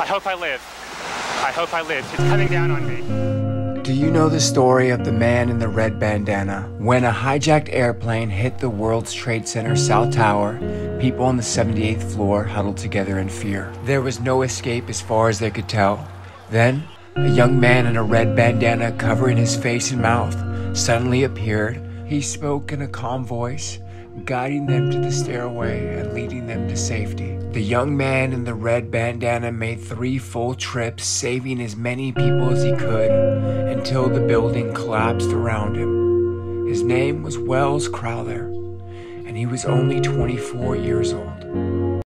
hope I live. I hope I live. It's coming down on me. Do you know the story of the man in the red bandana? When a hijacked airplane hit the World Trade Center South Tower, people on the 78th floor huddled together in fear. There was no escape as far as they could tell. Then, a young man in a red bandana covering his face and mouth suddenly appeared. He spoke in a calm voice, guiding them to the stairway and leading them to safety. The young man in the red bandana made 3 full trips, saving as many people as he could, until the building collapsed around him. His name was Welles Crowther, and he was only 24 years old.